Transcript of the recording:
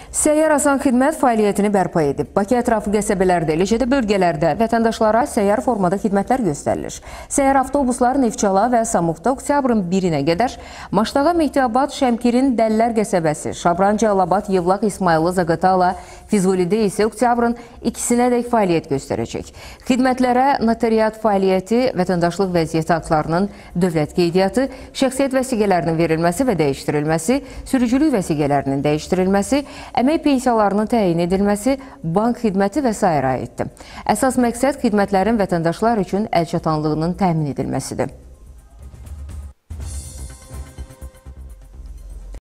Səyyar Asan Xidmət fəaliyyətini bərpa edib. Bakı ətrafı qəsəbələrdə, eləcə də bölgələrdə vətəndaşlara səyyar formada xidmətlər göstərilir. Səyyar avtobuslar Neftçala və Samurqda oktyabrın 1-nə qədər, Maştağa, Mehdiabad, Şəmkirin Dəllər qəsəbəsi, Şabran, Cəlilabad, Yevlaq, İsmayıllı, Zaqatala, Füzulidə isə oktyabrın 2-nədək fəaliyyət göstərəcək. Xidmətlərə notariat fəaliyyəti, vətəndaşlıq vəziyyəti aktlarının dövlət qeydiyyatı, şəxsiyyət vəsiqələrinin verilməsi və dəyişdirilməsi, sürücülük vəsiqələrinin dəyişdirilməsi, əmək pensiyalarının təyin edilməsi, bank xidməti və s. aiddir. Əsas məqsəd xidmətlərin vətəndaşlar üçün əlçatanlığının təmin edilməsidir.